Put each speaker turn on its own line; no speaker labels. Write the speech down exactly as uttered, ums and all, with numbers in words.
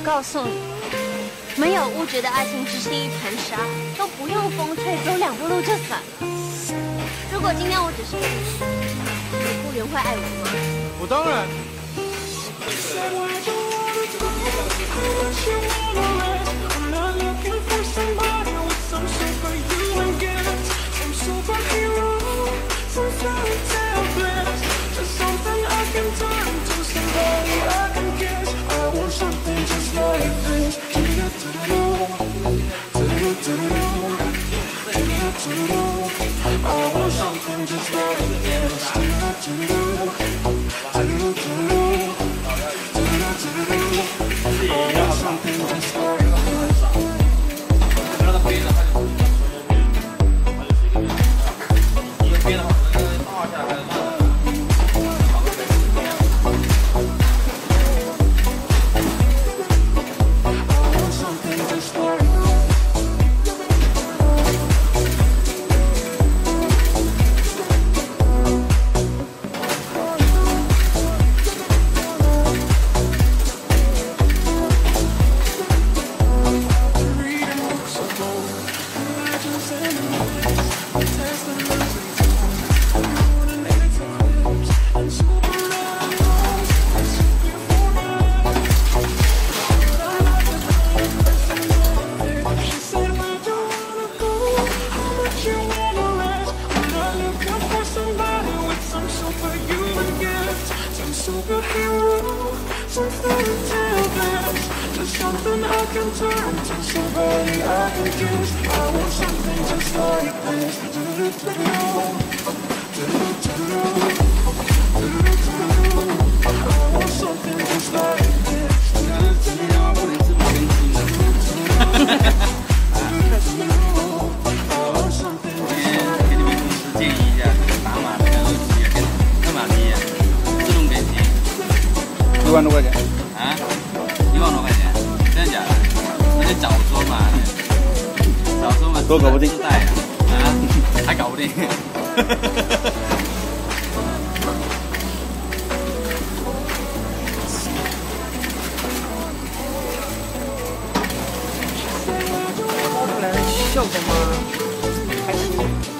告诉你，没有物质的爱情只是一盘沙，都不用风吹，走两步路就散了。如果今天我只是故事，你不原会爱我吗？
我当然。
一万多块钱
啊，一万多块钱，真的假的？那就早说嘛，早说嘛，
都搞不定，
自带啊，啊，还搞不定。
笑什么？开心。